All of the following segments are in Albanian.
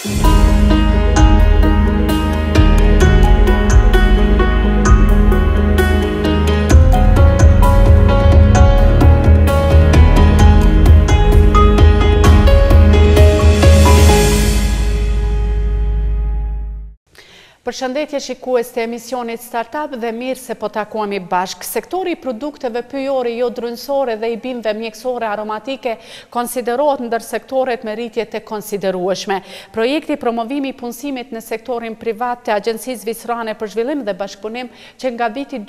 Përshëndetje shikues të emisionit Startup dhe mirë se po takuami bashk. Sektori i produkteve pyjore jo drunësore dhe i bimëve mjekësore aromatike konsiderohet ndër sektoret me rritje të konsiderueshme. Projekti promovimi i punësimit në sektorin privat të Agjencisë Zvicrane për Zhvillim dhe Bashkëpunim që nga viti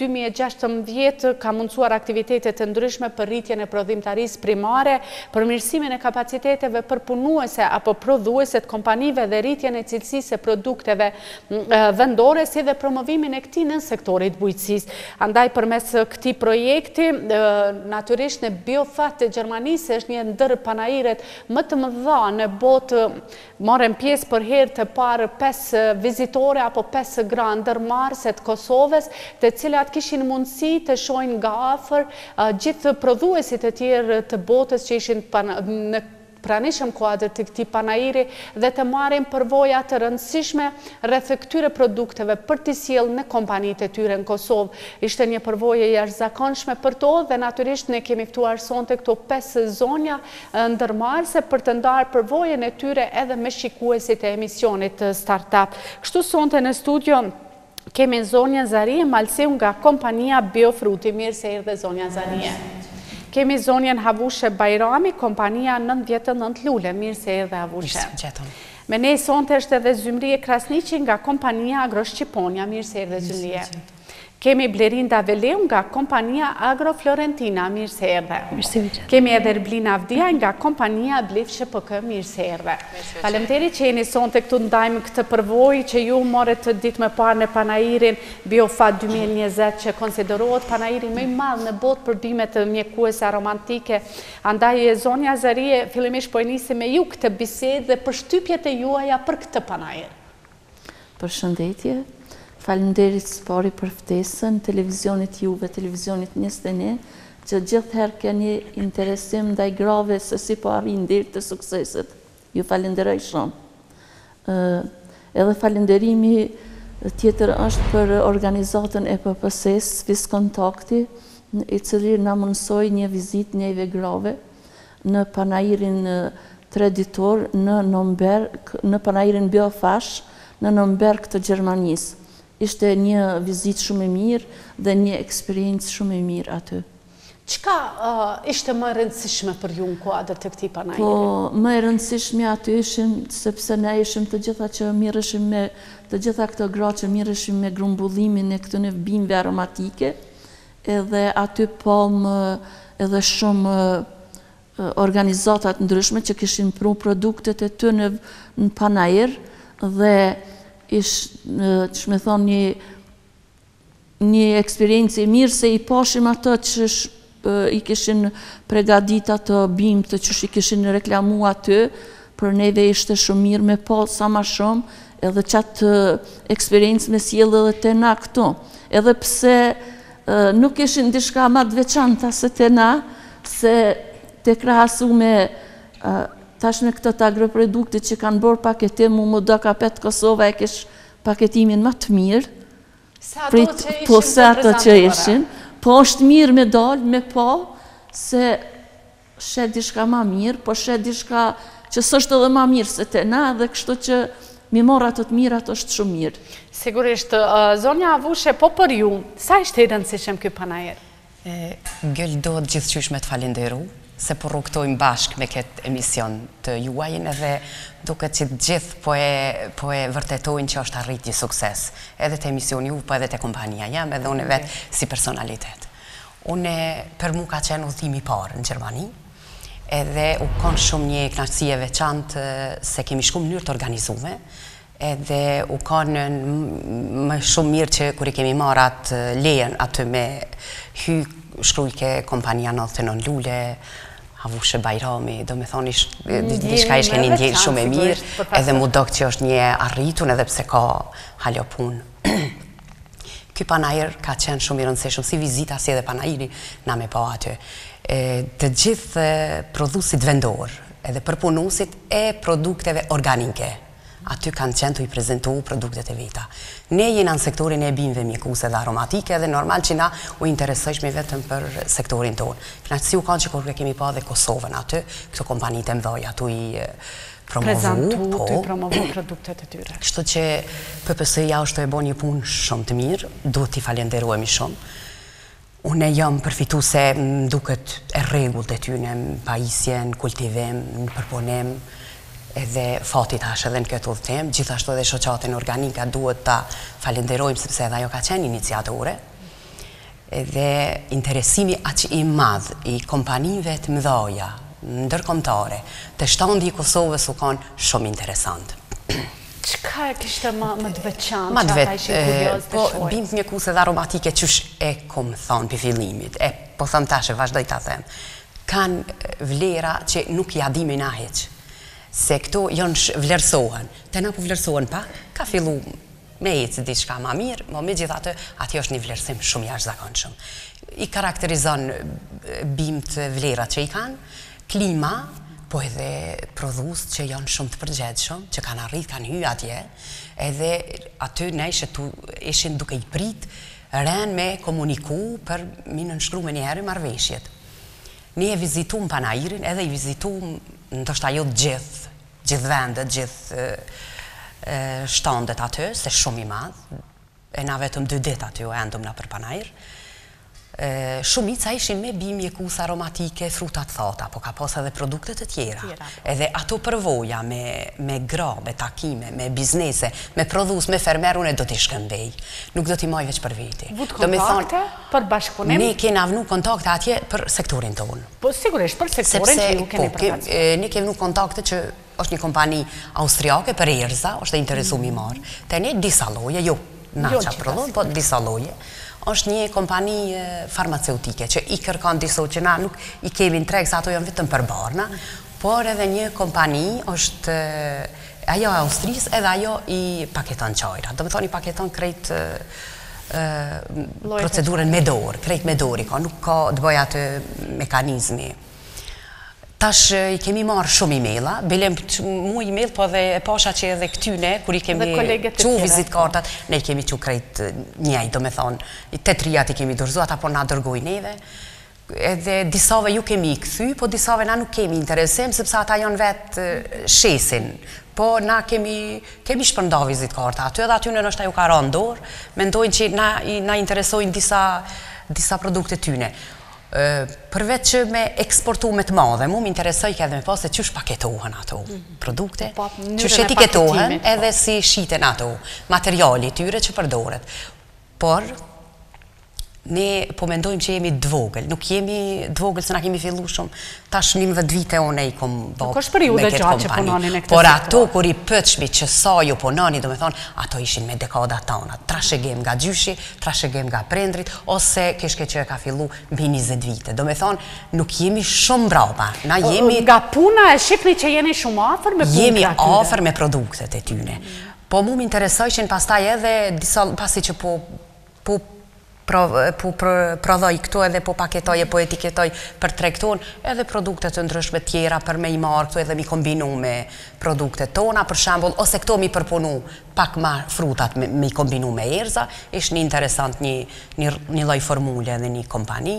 2016 ka mundësuar aktivitetet të ndryshme për rritjen e prodhimtarisë primare, përmirësimin e kapaciteteve për punuese apo prodhueset kompanive dhe rritjen e cilësisë e produkteve vendore si dhe promovimin e këtij në sektorit bujqësisë. Andaj përmes këtij projekti, natyrisht në Biofat të Gjermanisë është një ndër panairet më të mëdha në botë, morën pjesë për herë të parë 5 vizitore apo 5 gra ndërmarrëse të Kosovës, të cilat kishin mundësi të shohin nga afër gjithë prodhuesit e tjerë të botës që ishin në pranishëm kuadër të këtij panairi dhe të marrin përvoja të rëndësishme rreth këtyre produkteve për t'i sjellë në kompanitë e tyre në Kosovë. Ishte një përvojë jashtëzakonshme për to dhe natyrisht ne kemi ftuar sonte këto 5 zonja ndërmarrëse për të ndarë përvojën e tyre edhe me shikuesit e emisionit Startup. Kështu sonte në studio kemi zonjën Zarie Malsiu nga kompania Biofruti. Mirë se erdhe zonja Zarie. Kemi zonjen Havushe Bajrami, kompania 99 Lule. Mirë se erdhe Havushe. Me ne sonte është edhe Zymrie Krasniqi nga kompania Agroshqiponia. Mirë se erdhe Zymrie. Kemi Blerinda Veleu nga kompania Agroflorentina. Mirë se erdhe. Kemi edhe Erblina Avdia nga kompania Blif SHPK. Mirë se erdhe. Faleminderit që jeni sonte këtu ndajmë këtë përvojë që ju morët ditë më parë në panairin Biofat 2020 që konsiderohet panairi më i madh në botë për bimet mjekuese aromatike. Andaj zonja Zarie, fillimisht po e nisim me ju këtë bisedë dhe përshtypjet e juaja për këtë panair. Përshëndetje. Faleminderit së pari për ftesën, televizionit juve, televizionit 21, që gjithherë keni interesim ndaj grave se si po arrin deri te sukseset. Ju falenderoj shumë. Edhe falenderimi tjetër është për organizatën e PPS Swiss Kontakti, i cili na mundsoi një vizitë njëve grave në panairin traditor në panairin Biofash në Nürnberg të Gjermanisë. Ishte një vizitë shumë e mirë dhe një eksperiencë shumë e mirë aty. Çka ishte më e rëndësishme për ju në kuadër të këtij panairi? Po, më e rëndësishme aty ishim sepse ne ishim të gjitha që mirëshim me të gjitha këto gra që mirëshim me grumbullimin e këtyre bimëve aromatike, edhe aty edhe shumë organizata të ndryshme që kishin pru produktet e tyre në panair dhe që me thonë një eksperiencë e mirë se i pashim ato që i kishin pregadit ato bimë të që i kishin reklamu aty, për neve ishte shumë mirë me pa sa ma shumë edhe qatë eksperiencë me sjellë edhe të na këtu. Edhe pse nuk ishin dishka ma të veçanta se të na, se të krahasu me tash në këtë agroprodukte që kanë bërë paketim, mu do ka petë Kosova e kish paketimin më të mirë. Se ato që ishin. Po është mirë me dalë, me pa, se shet dishka ma mirë, po shet dishka që s'është edhe ma mirë se të na, dhe kështu që mi mora të të mirë, ato është shumë mirë. Sigurisht, zonja Havushe, po për ju, sa ishte i rëndësishëm ky panair? Gëll do të gjithqysh me të falenderu, se po rrugtojmë bashkë me këtë emision të juajin edhe duke që gjithë po e vërtetojnë që është arrit një sukses. Edhe të emisioni ju, po edhe të kompania jam, edhe unë vetë si personalitet. Unë për mu ka qenë udhimi parë në Gjermani, edhe u konë shumë një kënaqësi e veçantë se kemi shku në mënyrë të organizume, edhe u konë më shumë mirë që kur i kemi marrë atë lejen aty me hy shkrujke kompania 99 Lule, Havushe Bajrami, do me thoni diçka ishke një ndjelë shumë e mirë, edhe mu do që është një arritun edhe pse ka halo punë. Ky panair ka qenë shumë i rëndësishëm, si vizita si edhe panairi na me pa aty. Të gjithë prodhusit vendor, edhe përpunusit e produkteve organike, aty kanë qenë të i prezentu produktet e veta. Ne jena në sektorin e bimëve mjekuse dhe aromatike dhe normal që na u interesojshme vetëm për sektorin tonë. Kënaqësi u kanë që kur kemi pa dhe Kosovën aty, këto kompanit e mdoj, atu i promovu produktet e tyre. Kështu që PPS-ja është e bo një punë shumë të mirë, duhet t'i falenderuemi shumë. Unë jam përfitu se më duket e rregullt e tyne, në pajisje, në kultivim, në përpunim, edhe fatit hash edhe në këtë udhëtim. Gjithashtu edhe shoqatin organika duhet ta falenderojmë sepse edhe ajo ka qenë iniciatore. Edhe interesimi aq i madh i kompanive të mëdha ndërkombëtare të shtandi i Kosovës u kanë shumë interesant. Çka e kishte më të veçantë që ata ishin kurioz të shohin? Bimë mjekuse dhe aromatike qysh e kom thonë për fillimit, po thëmë tash e vazhdoj të them, kanë vlera që nuk ja dimi na heq, se këto janë vlerësohen, të na po vlerësohen pak, ka fillu me ecë diçka ma mirë, ma me gjitha të, ati është një vlerësim shumë jashtëzakonshëm. I karakterizon bimë të vlera që i kanë, klima, po edhe prodhus që janë shumë të përgjithshëm, që kanë arrit, kanë hy atje, edhe aty ne ishin duke i prit, ren me komuniku për mi nënshkru me njëherë marrëveshjet. Ne e vizitum Panairin, edhe i vizitum ndoshta jo gjithë vendet, gjithë shtandet aty, se shumë i madh, e na vetëm 2 ditë aty u endum na për Panair. Shumica ishin me bimë mjekuse aromatike, frutat thata, po ka pas edhe produkte të tjera. Edhe ato përvoja me gra, me takime, me biznese, me prodhus, me fermer, unë do t'i shkëmbej. Nuk do t'i maj veç për veti. Vut kontakte për bashkëpunim? Ne kena vnu kontakte atje për sektorin tonë. Po sigurisht për sektorin që ju keni përkacë. Ne kemi vnu kontakte që është një kompani austriake për Erza, është e interesu mi marë. Te ne disa loje, jo naqa prodhon, po disa loje. Është një kompani farmaceutike që i kërkon diso që na nuk i kemi në treg, sa ato janë vetëm për barna, por edhe një kompani është ajo e Austrisë edhe ajo i paketon qajra. Do me thonë i paketon krejt procedurën me dorë, krejt me dorë i ka, nuk ka të bëja të mekanizmi. Tash i kemi marrë shumë e-maila, belem mu e-mail, po dhe e pasha që edhe këtyne, kur i kemi që vizitkartat, ne i kemi që krejt njej, do me thonë, i 8 i kemi dorëzuat, apo na dërgoj neve, edhe disave ju kemi i këthy, po disave na nuk kemi interesim, sepse ata janë vetë shesin, po na kemi shpërnda vizitkarta aty, edhe aty në nështë ju ka rëndor, mendojnë që na interesojnë disa produkte tyne. Përveç që me eksportu me të madhe, mu më interesoj edhe me pas se qysh paketohen ato produkte, qysh etiketohen edhe si shiten ato materiali tyre që përdoret. Por, ne po mendojmë që jemi dvogël, nuk jemi dvogël se na kemi fillu shumë, tash 11 vite unë e i kom nuk është periude gjatë që punoni në këtë por ato kur i pëqmi që sa ju punoni, do me thonë, ato ishin me dekada tona, trashegem nga gjyshi, trashegem nga prendrit, ose kishke që e ka fillu mbi 20 vite, do me thonë, nuk jemi shumë brapa, na jemi... Nga puna e shikni që jeni shumë afer me produkte jemi afer me produktet e tyne, po mu më interesojshin pastaj edhe disa pasi që po prodhoj këtu edhe po paketoj e po etiketoj për tregton edhe produktet të ndryshme tjera për me i marrë këtu edhe mi kombinu me produktet tona, për shembull, ose këto mi përpunu pak ma frutat me i kombinu me erza, ishtë një interesant një lloj formule edhe një kompani.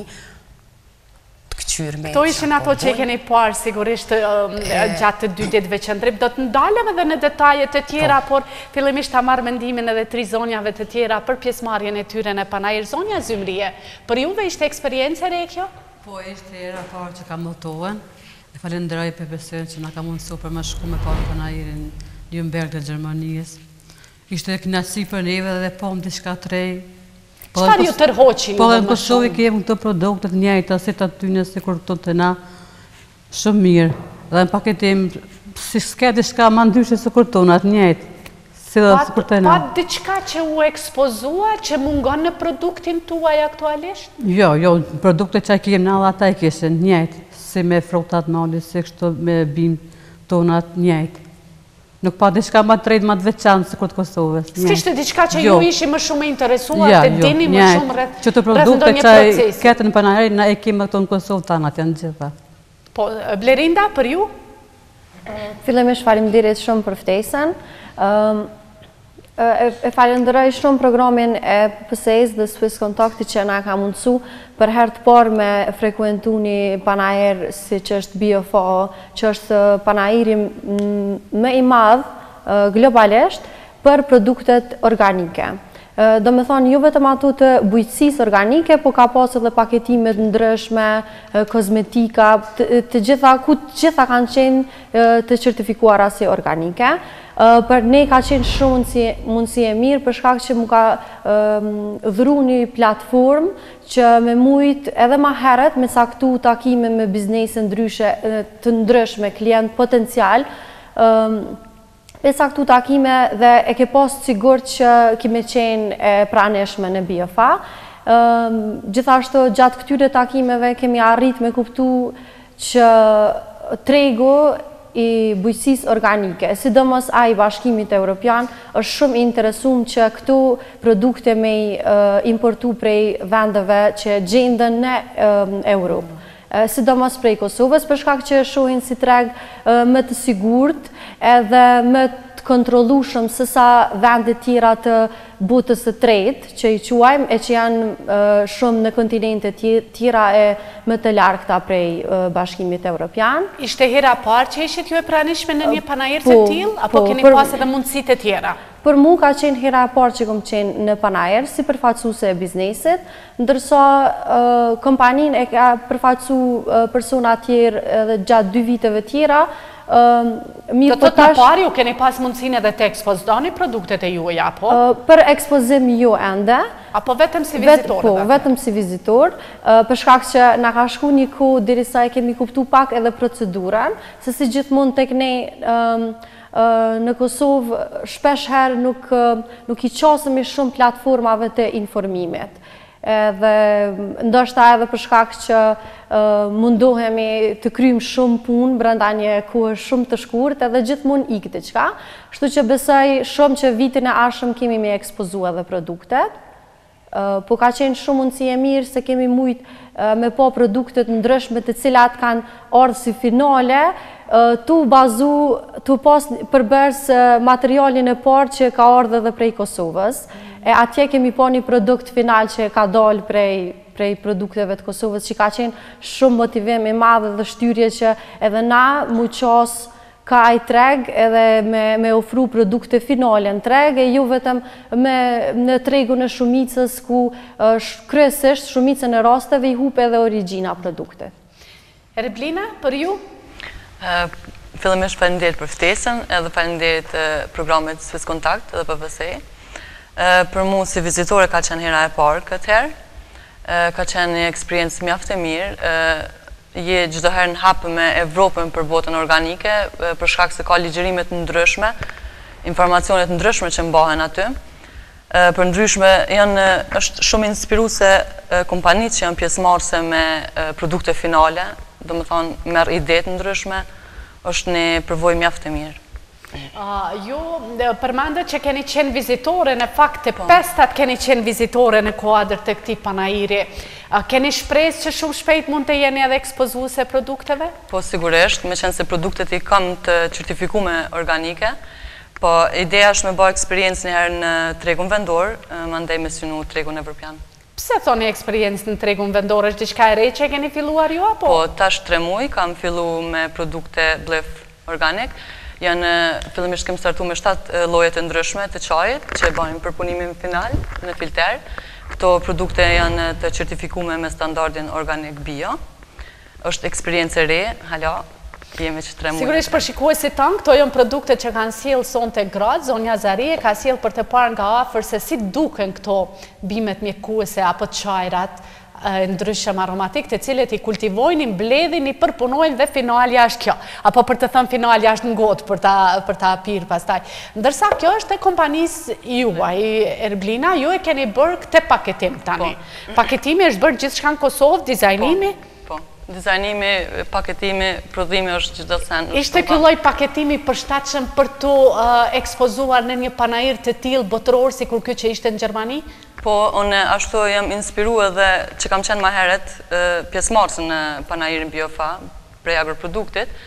Këto ishin ato që keni parë sigurisht gjatë të 2 ditëve qëndrim. Do të ndalem edhe në detajet të tjera, por fillimisht ta marrë mendimin edhe 3 zonjave të tjera për pjesëmarrjen e tyre në Panair. Zonja Zymrie, për juve ishte eksperiencë re kjo? Po, ishte era parë që ka mëtohen. E falenderoj PPS-n që na ka mundësu për më shku me parë Panairin Nürnberg të Gjermanisë. Ishte kënaqësi për neve dhe po më diçka të re. Çfarë ju tërhoqin? Po dhe në Kosovë kemi këto produktet njëjta si të atyne si kur të të na shumë mirë. Dhe në paketim, si s'ke diçka ma ndryshe se kur tonë atë njëjtë. Si dhe si kur të na. Pa diçka që u ekspozua, që mungon në produktin tuaj aktualisht? Jo, produkte që kemi na dhe ata i kishin njëjtë. Si me frutat mali, si kështu me bimë tonë atë njëjtë. Nuk pa diçka ma të rejtë ma të veçanë se këtë Kosovës. S'kishte diçka që ju ishi më shumë interesuar të dini më shumë rreth që të produkte që ketë në Panairin na e kemi këto në Kosovë tanë atë janë gjitha. Po, Blerinda, për ju? Fillimisht faleminderit shumë për ftesën. E falenderoj shumë programin e PPS dhe Swiss Contact që na ka mundësu për herë të parë me frekuentu një panajër si që është BioFA, që është panajëri më i madh globalisht për produktet organike. Do me thonë, ju vetëm ato të bujqësisë organike, po ka pasë edhe paketimet ndryshme, kozmetika, të gjitha kanë qenë të certifikuara si organike. Për ne ka qenë shumë mundësi e mirë, për shkak që mu ka dhuru një platformë që me mujtë edhe ma heret me saktu takime me biznese të ndryshme, klient potencial, e saktu takime dhe e ke pas sigur që kime qenë e praneshme në BioFA. Gjithashtu gjatë këtyre takimeve kemi arrit me kuptu që tregu i bujqësisë organike, sidomos ai Bashkimit Evropian, është shumë interesum që këto produkte me importu prej vendeve që gjendën në Europë. Sidomos prej Kosovës, për shkak që shohin si treg më të sigurt edhe më të kontrollueshëm se sa vendet tjera të botës së tretë, që i quajmë, e që janë shumë në kontinente tjera e më të largëta prej Bashkimit Evropian. Ishte hera parë që ishit ju e pranishme në një panajër të tillë, apo keni pas edhe mundësitë e tjera? Për mu ka qenë hera e parë që kom qenë në panajër, si përfaqësuese e biznesit, ndërsa kompanin e ka përfaqësu persona tjerë edhe gjatë 2 viteve tjera. Do të të parë ju keni pas mundësin edhe të ekspozoni produktet e juja, apo? Për ekspozim ju ende. Apo vetëm si vizitor? Po, vetëm si vizitor, për shkak që na ka shku një kohë derisa e kemi kuptu pak edhe procedurën, se si gjithmonë tek ne në Kosovë shpesh herë nuk i qasemi shumë platformave të informimit. Dhe ndoshta edhe për shkak që mundohemi të kryjmë shumë punë brenda një kohë shumë të shkurtë edhe gjithmonë ik diçka. Kështu që besoj shumë që vitin e ardhshëm kemi me ekspozu edhe produktet. Po ka qenë shumë mundësi e mirë se kemi mujtë me po produktet ndryshme të cilat kanë ardhur si finale, tu pas përbërës materialin e parë që ka ardhur edhe prej Kosovës. E atje kemi po një produkt final që ka dalë prej produkteve të Kosovës, që ka qenë shumë motivim i madhe dhe shtyrje që edhe na mu qasë ka ai treg edhe me ofru produkte finale në treg, e ju vetëm në tregun e shumicës ku kryesisht shumicën e rasteve i hupe edhe origjina produkte. Erblina, për ju? Fillimisht faleminderit për ftesën edhe faleminderit programit Swiss Contact edhe PPS. Për mu si vizitore ka qenë hera e parë këtë herë, ka qenë një eksperiencë mjaft e mirë, je çdo herë në hap me Evropën për botën organike, për shkak se ka ligjërimet ndryshme, informacionet ndryshme që mbahen aty. Për ndryshme është shumë inspiruese kompanitë që janë pjesëmarrëse me produkte finale, domethënë merr ide të ndryshme, është një përvojë mjaft e mirë. Ju përmendet që keni qenë vizitore, në fakt të pestat keni qenë vizitore në kuadër të këtij panajiri. Keni shpresë që shumë shpejt mund të jeni edhe ekspozuese produkteve? Po sigurisht, me qenë se produktet i kam të certifikume organike, po ideja është me bë eksperiencë një herë në tregun vendor, mandej me synu tregun evropian. Pse thoni eksperiencë në tregun vendor, është diçka e re që keni filluar ju apo? Po tash 3 muaj kam fillu me produkte blef organik. Fillimisht kem startu me 7 lloje të ndryshme të çajit që bëjmë përpunimin final në filter. Këto produkte janë të certifikume me standardin organik bio. Është eksperiencë e re, hala jemi që 3 muaj. Sigurisht për shikuesit tanë, këto janë produkte që kanë sjellë sonte gratë, zonja Zarie ka sjellë për të parë nga afër se si duken këto bimet mjekuese apo çajrat ndryshëm aromatik të cilët i kultivojnë, i mbledhin, i përpunojnë dhe finalja është kjo. Apo për të thënë finalja është në gotë për ta pirë pastaj. Ndërsa kjo është e kompanisë juaj, Erblina, ju e keni bërë këtë paketim tani. Paketimi është bërë gjithçka në Kosovë, dizajnimi? Po, dizajnimi, paketimi, prodhimi është çdo sen. Ishte ky lloj paketimi përshtatshëm për tu ekspozuar në një panajir të tillë botëror sikur ky që ishte në Gjermani? Po, unë ashtu jam inspiru edhe që kam qenë ma heret pjesëmarrës në panajirin BioFA prej agroproduktit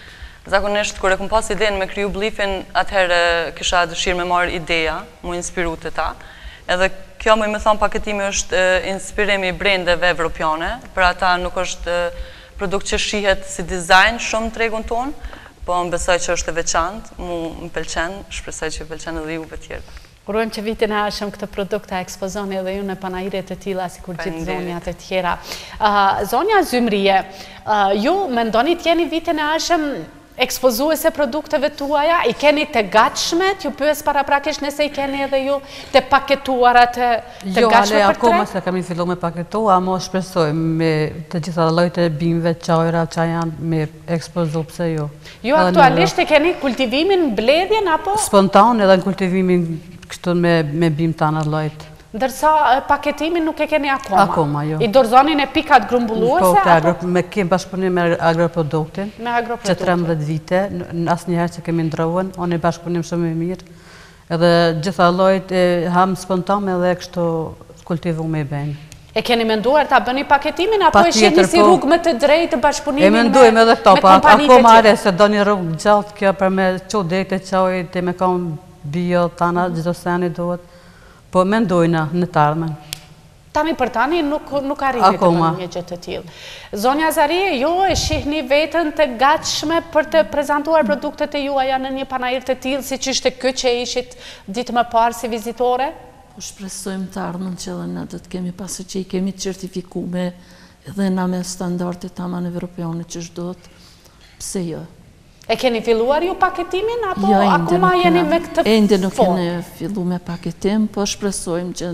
Zakonisht, kër e kom pas idenë me kriju Blifin, atëherë kisha dëshirë me marrë ideja, mu inspiru të ta. Edhe kjo më i thonë paketimi është inspirimi i brendeve evropiane, për ata nuk është produkt që shihet si dizajn shumë tregun tonë, po më besoj që është e veçantë, mu më pëlqen, shpresoj që pëlqen edhe juve tjerë. Urojmë që vitin e ardhshëm këtë produkt ta ekspozoni edhe ju në panajret e tilla sikur gjithë zonjat e tjera. Zonja Zymrije, ju mendoni të jeni vitin e ardhshëm ekspozuese produkteve tuaja, i keni të gatshme, t'ju pyes paraprakisht nëse i keni edhe ju të paketuara të gatshme për tre? Jo, akoma se kemi fillu me paketu, ama shpresojmë me të gjitha llojet e bimëve, çajra, që janë me ekspozu, pse jo. Ju aktualisht e keni kultivimin, mbledhjen, apo? Spontan edhe në kultivimin kështu me bimë të anë llojet. Ndërsa paketimin nuk e keni akoma? Akoma, jo. I dorzonin e pikat grumbulluese? Po, me kemë bashkëpunim me agroproduktin. Me agroproduktin. Që 13 vite, asë njëherë që kemi ndrohen, onë e bashkëpunim shumë i mirë. Edhe gjitha llojet e hamë spontan edhe kështu kultivu me i bëjnë. E keni menduar ta bëni paketimin, apo e shihni si rrugë më të drejtë bashkëpunimin me kompanitë? E mendojmë edhe këto, pa akoma are se do një rrugë gjatë kjo për me çu dete çojit, me kam bio tana çdo seni duhet. Po mendojna në të ardhmen. Tani për tani nuk arrini të bëni një gjë të tillë. Zonja Zarie, ju e shihni veten të gatshme për të prezantuar produktet e juaja në një panajër të tillë, siç ishte ky që ishit ditë më parë si vizitore? Po shpresojmë të ardhmen që edhe na do të kemi pasi që i kemi të certifikume edhe na me standarde tamam evropiane që ç'dohet. Pse jo? E keni filluar ju paketimin, apo akoma jeni me këtë formë? Ende nuk keni fillu me paketim, po shpresojmë që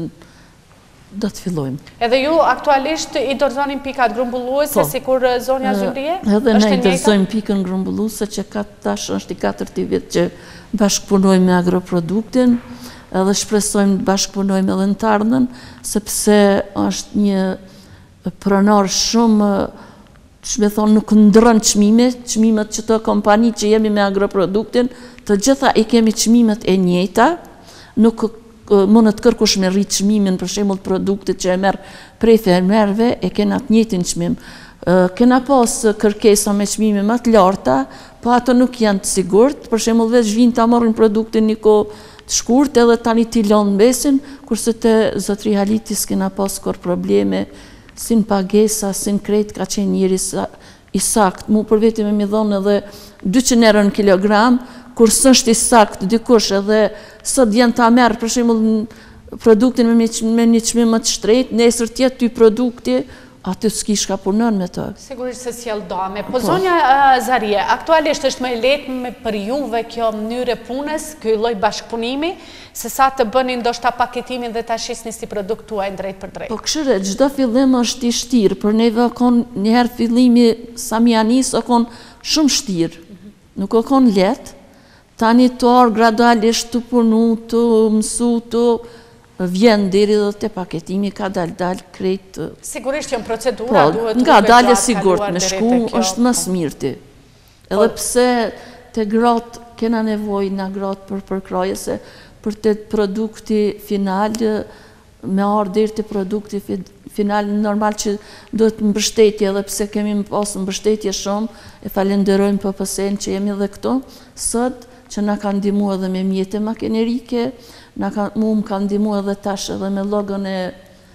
do të fillojmë. Edhe ju aktualisht i dorzonin pikat grumbulluese, sikur zonja Zymrije? Edhe ne i dorzojmë pikën grumbulluese që tash është i 4 vjet që bashkëpunojmë me agroproduktin, edhe shpresojmë të bashkëpunojmë edhe në të ardhmen, sepse është një pronar shumë me thonë nuk ndrën çmimet që të kompani që jemi me agroproduktin, të gjitha i kemi çmimet e njëjta, nuk mund të kërkush me rrit çmimin, për shembull produktet që e merr prej fermerëve e kena të njëjtin çmim. Kena pas kërkesa me çmime më të larta, po ato nuk janë të sigurt, për shembull veç vinë ta marrin produktin një kohë të shkurt edhe tani t'i lënë mbesin, kurse te zotri Halitis kena pas kur probleme sin pagesa, sin krejt, ka qenë njëri i sakt. Mu për veti me mi dhonë edhe 200 euro në kilogram, kur s'është i sakt dikush edhe sot janë ta merë, për shembull produktin me një çmim më të shtrejt, nesër tjetë ty produkti, aty s'ki shka punon me të. Sigurisht se s'jell dame. Po zonja Zarie, aktualisht është më e lehtë për juve kjo mënyrë punës, ky lloj bashkëpunimi, se sa të bëni ndoshta paketimin dhe ta shisni si produkt tuaj drejt për drejt. Po këshire, çdo fillim është i shtirë, për neve kon njëherë fillimi sa mi anis, o kon shumë shtirë. Nuk o kon letë, tani të orë gradualisht të punu, të mësu, të vjen deri dhe të paketimi ka dal krejt. Sigurisht që në procedura duhet nga dalje sigurt me shku është më smirti. Edhe pse të gratë kena nevoj nga gratë për përkraje, se për të produkti final, me ardhë deri të produkti final, normal që duhet mbështetje, edhe pse kemi pas mbështetje shumë, e falenderojmë PPS-n që jemi dhe këto, sot që na kanë ndihmu edhe me mjete makinerike, mu më kanë ndihmu edhe tash edhe me logon e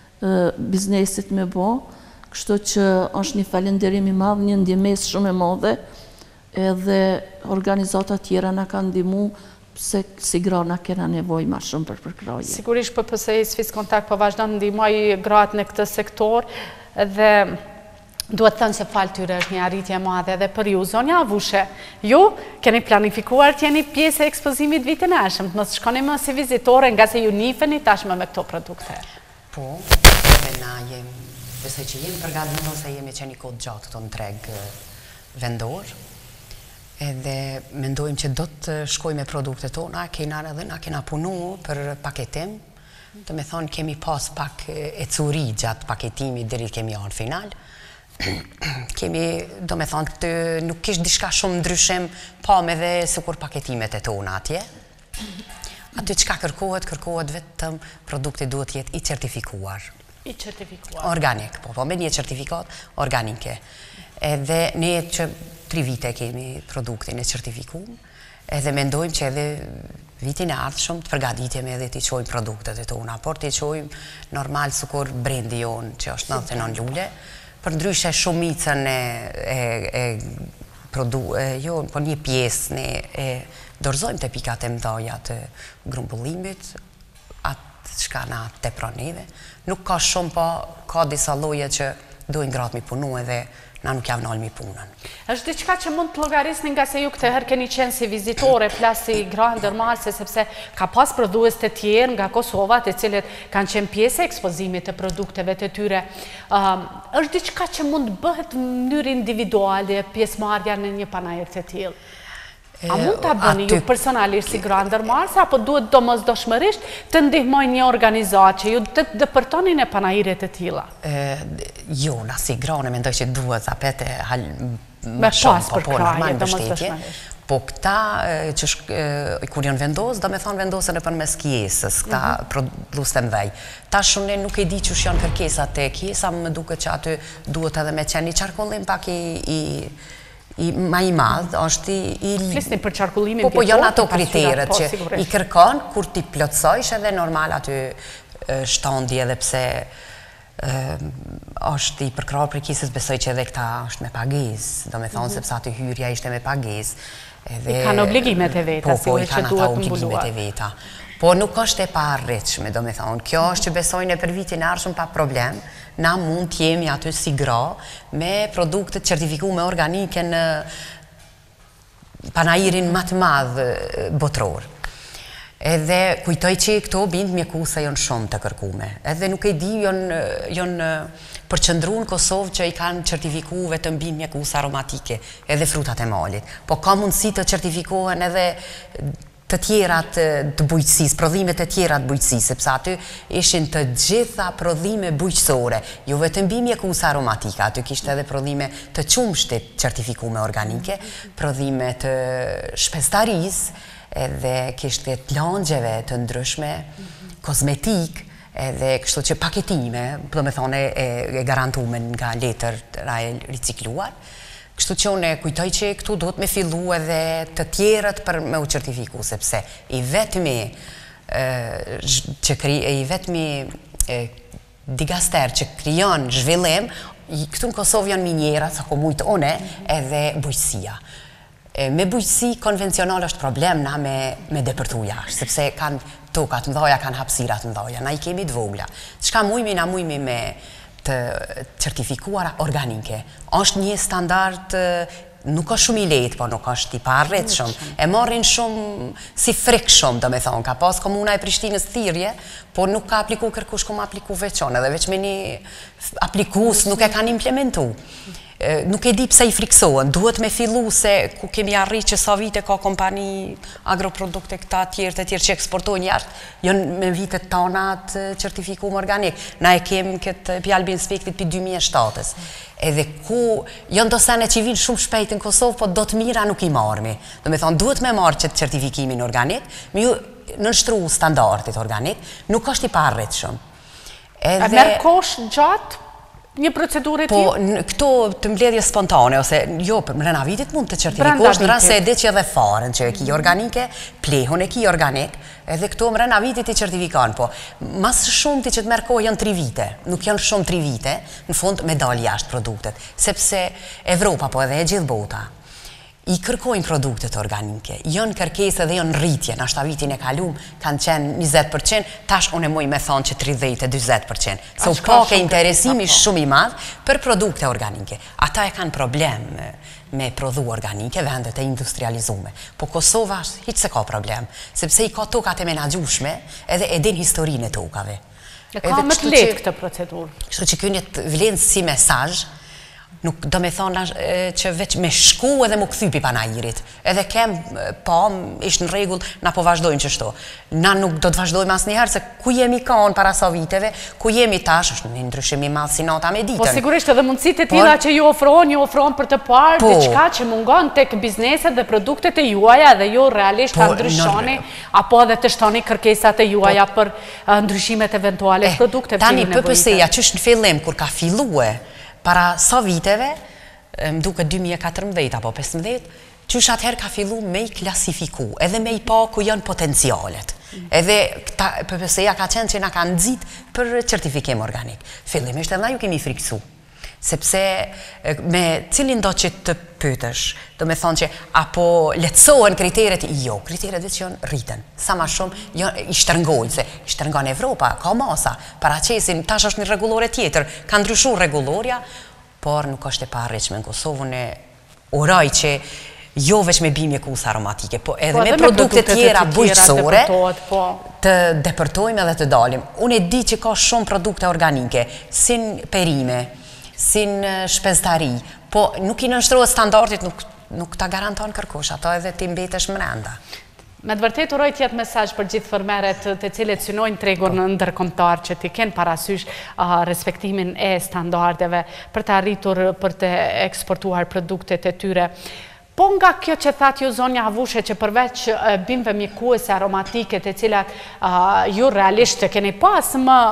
biznesit me bo, kështu që është një falenderim i madh, një ndjemes shumë e madhe, edhe organizata tjera na kanë ndihmu, se si grana kena nevoj ma shumë për përkraje. Sigurisht PPS-i Swiss Contact po vazhdon ndihmoj gratë në këtë sektor, dhe duhet thënë se falë tyre është një arritje e madhe edhe për ju. Zonja Avushe, ju keni planifikuar të jeni pjesë e ekspozimit vitin e ardhshëm, mos shkoni më si vizitore nga se ju nifeni tashmë me këto produkte. Po, edhe na besoj që jemi përgatitur se jemi qenë kohë gjatë këto në treg vendor. Edhe mendojmë që do të shkojmë me produktet tona, na kena punu për paketim. Do me thonë kemi pas pak e curi gjatë paketimit deri kemi ardhur final. Kemi, do me thonë, nuk kishtë dishka shumë ndryshim, pa me dhe sikur paketimet e tona atje. Aty qka kërkohet vetëm produkti duhet jetë i certifikuar. I certifikuar. Organik, po, me një certifikat organike. Edhe ne që 3 vite kemi produktin e certifikum, edhe mendojmë që edhe vitin e ardhshëm të përgatitemi edhe t'i qojmë produktet e tona, por t'i qojmë normal sukur brendi jonë që është 99 lule, për ndryshe shumicën po një pjesë ne e dorëzojmë të pikat e mdhaja të grumbullimit, atë shka na të praneve. Nuk ka shumë, po ka disa lloje që dojnë gratë mi punu edhe na nuk javë nalë mi punën. Është diçka që mund të llogarisni nga se ju këtë herë keni qenë si vizitore, plasi Grand Ndërmarrëse, sepse ka pas prodhues të tjerë nga Kosova, të cilët kanë qenë pjesë e ekspozimit të produkteve të tyre. Është diçka që mund të bëhet në mënyrë individuale, pjesëmarrja në një panajër të tillë. A mund të bëni ju personalisht si Grand Ndërmarrëse, apo duhet domosdoshmërisht të ndihmojnë një organizatë që ju të dëpërtoni në panajire të tilla? Jo, na si Grand mendoj që duhet zapete me pas për kraje, domosdoshmërisht. Po këta që kur janë vendos, do me thonë vendosën e për mes kjesës, këta prodhues të mdhej. Ta shumë nuk e di që janë kërkesat e kjesa, më duket që aty duhet edhe me qenë një qarkullim pak ma i madh, është i... Flisni për qarkullimin po janë ato kriteret që i kërkon, kur ti plotsojsh edhe normal aty shtandi edhe pse është i përkrahur për kjesës, besoj që edhe këta është me pagesë, do me thonë sepse aty hyrja ishte me pagesë. I kanë obligimet e veta, sigurisht që duhet të mbuluar. Po nuk është e paarritshme, do me thonë. Kjo është që besojnë e për vitin e ardhshëm pa problem, na mund t'jemi aty si gra me produktet certifikume organike në panajirin më të madh botror. Edhe kujtoj që këto bind mjekuese janë shumë të kërkume. Edhe nuk e di, janë përqëndru në Kosovë që i kanë certifiku vetëm bind mjekuese aromatike, edhe frutat e malit. Po ka mundësi të certifikohen edhe të tjerat të bujqësis, prodhimet të tjerat bujqësis, sepse aty ishin të gjitha prodhime bujqësore, jo vetëm bind mjekuese aromatike, aty kishte edhe prodhime të qumshtit certifikume organike, prodhime të shpestaris, edhe kishte të langjeve të ndryshme, kozmetik, edhe kështu që paketime, do me thone e garantume nga letër ricikluar. Kështu që unë kujtoj që këtu duhet me fillu edhe të tjerët për me u certifiku, sepse i vetëmi digaster që kryon zhvillim, këtu në Kosovë janë minjera, sa ko mujtë une, edhe bujqësia. Me bujqësi konvencional është problem na me depërtu jashtë, sepse kanë tokat mdhaja, kanë hapsirat mdhaja, na i kemi të vogla. Çka na mujmi me të certifikuara organike. Është një standard, nuk është shumë i lehtë, po nuk është i paarritshëm. E marrin shumë si frik shumë, do me thonë. Ka pas komuna e Prishtinës thirrje, po nuk ka apliku kërkush kom apliku veçon, edhe veç me një aplikus nuk e kanë implementu. Nuk e di pse i friksohen, duhet me fillu se ku kemi arrit që sa vite ka kompani agroprodukte këta tjerë që eksportojnë jashtë, janë me vitet tona të certifikuar organik. Na e kemi këtë pjalbi inspektit për 2007-ës. Edhe ku janë do sene që vinë shumë shpejt në Kosovë, po do të mira nuk i marmi. Do me thonë, duhet me marrë që të certifikimin organik, me ju nënshtru standardit organik, nuk është i paarritshëm. A merr kosh gjatë një procedurë po, këto të mbledhje spontane, ose jo, për mrena vitit mund të certifikosh, në rast se e di që edhe faren, që e ki organike, plehun e ki organik, edhe këto mrena vitit i certifikan, po, mas shumë ti që të merko janë 3 vite, nuk janë shumë 3 vite, në fund me dal jashtë produktet, sepse Evropa, po edhe e gjithë bota, i kërkojnë produktet organike, janë kërkesë dhe janë rritje, në ashta vitin e kalum kanë qenë 20%, tash unë e muj me thonë që 30-20%. Se u pak e interesimi shumë i madhë për produkte organike. Ata e kanë problem me prodhu organike, vendet e industrializume. Po Kosova hiç se ka problem, sepse i ka tokat e menagjushme edhe edin historinë e tokave. E ka më të letë këtë procedurë. Kështu që kënjët vlenë si mesazh, Nuk do me thonë që veç me shku edhe mu këthypi panajirit. Edhe kem, po, ishtë në regull, na po vazhdojmë qështu. Na nuk do të vazhdojmë asë njëherë, se ku jemi kanë para sa viteve, ku jemi tash, është një ndryshimi madhë si nata me ditën. Po sigurisht edhe mundësit e tila që ju ofron për të parë, diçka që mungon tek bizneset dhe produktet e juaja dhe ju realisht të ndryshoni, apo edhe të shtoni kërkesat e juaja për ndryshimet eventuale produkte. Tani PPC-ja që është në fillim, kur ka fillue, para sa viteve, më duke 2014 apo 2015, qysh atëherë ka fillu me i klasifiku, edhe me i pa ku janë potencialet. Edhe PPC-ja ka qenë që na ka nëzit për certifikim organik. Fillimisht edhe na ju kemi friksu. Sepse me cilin do që të pytësh, do me thonë që apo letësohen kriteret, jo, kriteret dhe që janë rritën. Sa ma shumë i shtërngojnë, se i shtërngon Evropa, ka masa, para qesin, tash është një regulore tjetër, ka ndryshu regulorja, por nuk është e parreqme në Kosovën e uraj që jo veç me bimje kus aromatike, po edhe me produkte tjera bujqësore të depërtojme dhe të dalim. Unë e di që ka shumë produkte organike, sin perime, sin shpeztari, po nuk i nështrohet standardit, nuk ta garanton kërkosh, ato edhe ti mbetesh mrenda. Me të vërtet uroj tjetë mesazh për gjithë fermeret të cilët synojnë tregun ndërkombëtar që ti kenë parasysh respektimin e standardeve për të arritur për të eksportuar produktet e tyre. Po nga kjo që thatë ju zonja Avushe që përveç bimve mjekuese aromatike të cilat ju realisht të keni pas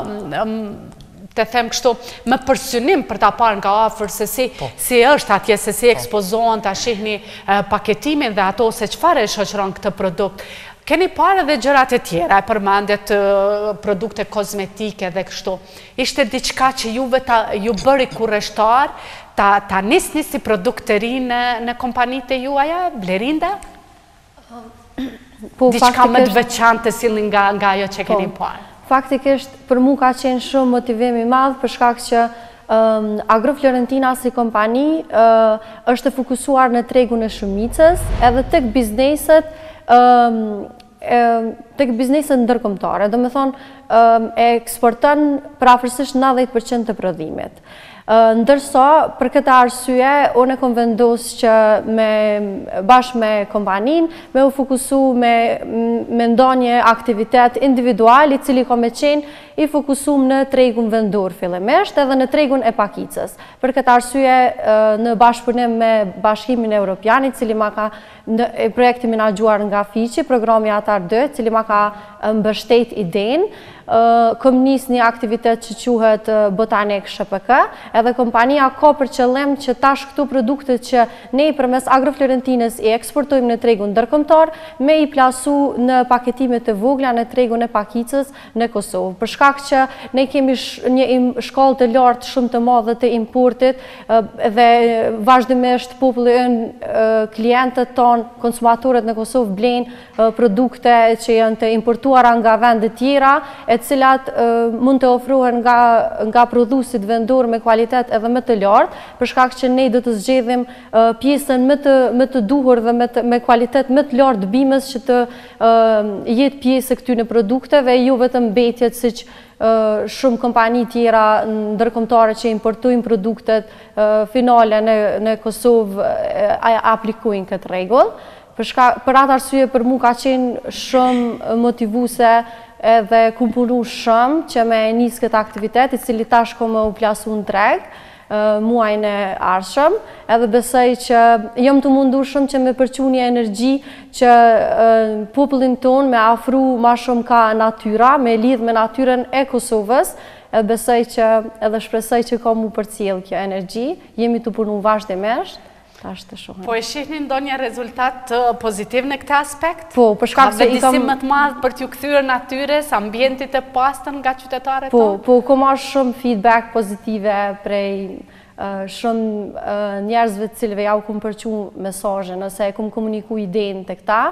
të them kështu, me përsynim për ta parë nga afër se si është atje, se si ekspozohen, ta shihni paketimin dhe ato se çfarë e shoqëron këtë produkt. Keni parë edhe gjërat e tjera, e përmendet produkte kozmetike dhe kështu. Ishte diçka që ju bëri kurreshtar, ta nisni si produkt të ri në kompanitë e juaja, Blerinda? Diçka më të veçantë të sillni nga ajo që keni parë. Faktikisht, për mu ka qenë shumë motivim i madh për shkak që Agro Fiorentina si kompani është fokusuar në tregun e shumicës edhe tek bizneset ndërkombëtare. Do me thonë, eksporton për afërsisht 90% të prodhimit. Ndërsa, për këtë arsye, unë e kom vendosur që bashkë me kompanin, me u fokusu me ndonjë aktivitet individual, i cili kom e qenë i fokusum në tregun vendor fillimisht edhe në tregun e pakicës. Për këtë arsye, në bashkëpunim me Bashkimin Evropian, i cili ma ka projekti menaxhuar nga Fiqi, programi Atar 2, cili ma ka mbështet idenë, kom nis një aktivitet që quhet Botanik SHPK, edhe kompania ka për qëllim që tash këto produkte që ne përmes Agro Fiorentinës i eksportojmë në tregun ndërkombëtar, me i plasu në paketimet e vogla në tregun e pakicës në Kosovë. Për shkak që ne kemi një shkallë të lartë shumë të madhe të importit dhe vazhdimisht populli ynë, klientët tonë, konsumatorët në Kosovë blejnë produkte që janë të importuara nga vende tjera, e cilat mund të ofrohen nga prodhuesit vendor me kualitet edhe më të lartë, për shkak që ne do të zgjedhim pjesën më të duhur dhe me kualitet më të lartë bimës që të jetë pjesë e këtyre produkteve, jo vetëm mbetjet siç shumë kompani tjera ndërkombëtare që importojnë produktet finale në Kosovë aplikojnë këtë rregull. Për atë arsye për mu ka qenë shumë motivuese edhe kum punu shumë që me nis këtë aktivitet, i cili tash ko me u plasu në treg muajnë e ardhshëm, edhe besoj që jam të mundur shumë që me përqu një energji që popullin ton me afru ma shumë ka natyra, me lidh me natyren e Kosovës, edhe besoj që edhe shpresoj që ka mu përcjell kjo energji, jemi të punu vazhdimisht. Po e shihni ndonjë rezultat pozitiv në këtë aspekt? Po, për shkak se i kam... vendisim më të madh për t'ju kthyer natyres, ambientit e pastër nga qytetarët tonë? Po, kam marrë shumë feedback pozitive prej shumë njerëzve të cilëve ja u kom përqu mesazhe, nëse e kom komuniku idenë të këta.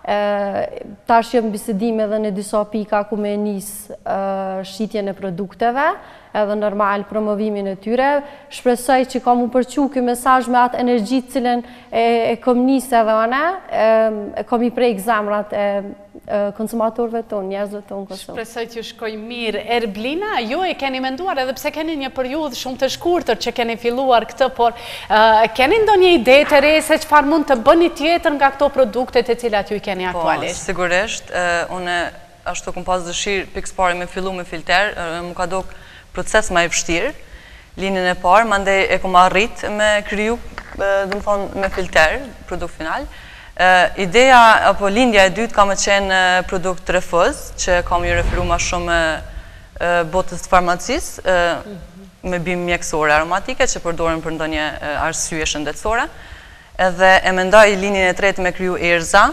Tash jem bisedime edhe në disa pika ku me nis shitjen e produkteve, edhe normal promovimin e tyre. Shpresoj që kam u përqu ky mesazh me atë energji cilën e kom nis edhe one, e kom i prejk zemrat e konsumatorëve tonë, njerëzve tonë Kosovë. Shpresoj t'ju shkoj mirë. Erblina, ju e keni menduar, edhe pse keni një periudhë shumë të shkurtër që keni filluar këtë, por keni ndonjë ide të re se çfarë mund të bëni tjetër nga këto produkte të cilat ju i keni aktualisht? Po, sigurisht, unë ashtu kom pas dëshirë pikës pari me fillu me filter, më ka dok proces ma i vështirë, linjën e parë, mandej e kom arrit me kriju, dhe më thonë, me filter, produkt final. Ideja, apo lindja e dytë ka me qenë produkt refuz, që kam ju referu ma shumë botës të farmacis, me bim mjekësore aromatike, që përdoren për ndonjë arsye shëndetësore, edhe e mendoj linjën e tretë me kriju erza,